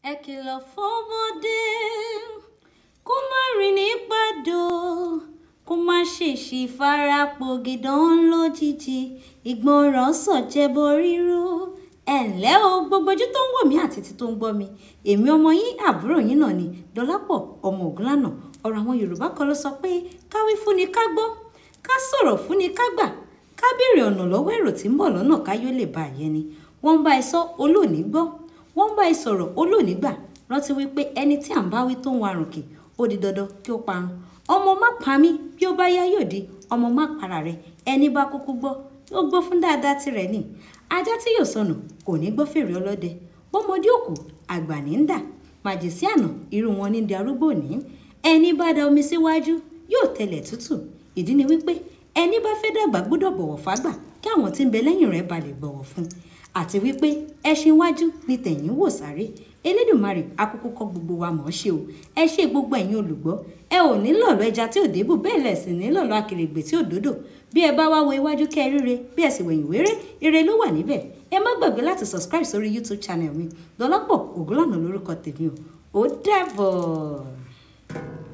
Ẹ kìlọ̀ fọ́mọdé kó má rìn ní pàdó, kó má ṣèṣì farapọ̀ gidan lójijì. Ìgbọràn sàn jẹbọ rírú. Ẹ ǹlẹ́ o, gbogbo ojú tó ń wò mí àti tí tó ń gbọ́ mi. Èmi ọmọ yín àbúrò yín náà ni Dọlápọ̀ ọmọ Ògúnlànà. Ọ̀rọ̀ àwọn Yorùbá kan ló sọ pé ká wí fún ni ká gbọ́, ká sọ̀rọ̀ fún ni ká gbà, ká béèrè ọ̀nà lọ́wọ́ èrò tí ń bọ̀ lọ́nà káyó lè bá àyẹni. Wọ́n bá ẹ sọ olóòní gbọ́, wọ́n bá ẹ sọ̀rọ̀ olóòní gbà. Rántí wípé ẹni tí à ń bá wí tó ń warùn kì ó di dandan kí ó parun. Ọmọ má pa mí, bí ó bá yá yóò di ọmọ má para rẹ̀. Ẹni bá kúkú gbọ́ ó gbọ́ fún dáadáa tirẹ̀ ni. Ajá tí yóò sọnù kò ní gbọ́ fèrè ọlọ́dẹ. Bọ́mọdé òkú àgbà ní ń dà, màjèsí àná irú wọn ní di arúgbó ní. Ẹni bá da omi síwájú yóò tẹlẹ̀ tútù. Ìdí ni wípé ẹni bá fẹ́ dàgbà gbọ́dọ̀ bọ̀wọ̀ fágbà kí àwọn tí ń bẹ lẹ́yìn rẹ̀ bá lè bọ̀wọ̀ fún. Àti wípé ẹṣin iwájú ni tẹ̀yìn wò sáré. Elédùmarè akúkú kọ́ gbogbo wa mọ̀ ọ́ ṣe o. Ẹ ṣe gbogbo ẹ̀yin olùgbọ́. Ẹ ò ní lọ̀lọ̀ ẹja tí ò débù, bẹ́ẹ̀ lẹ̀ sì ní lọ̀lọ̀ akèrègbè tí ò dódò. Bí ẹ bá wá wo iwájú kẹ́ ríre, bí ẹ sì wẹ̀yìn wéré, ire ló wà níbẹ̀. Ẹ má gbàgbé láti subscribe sórí YouTube channel mi. Dọlápọ̀ Ògúnlànà lórúkọ tèmi o. Ó dàbọ̀.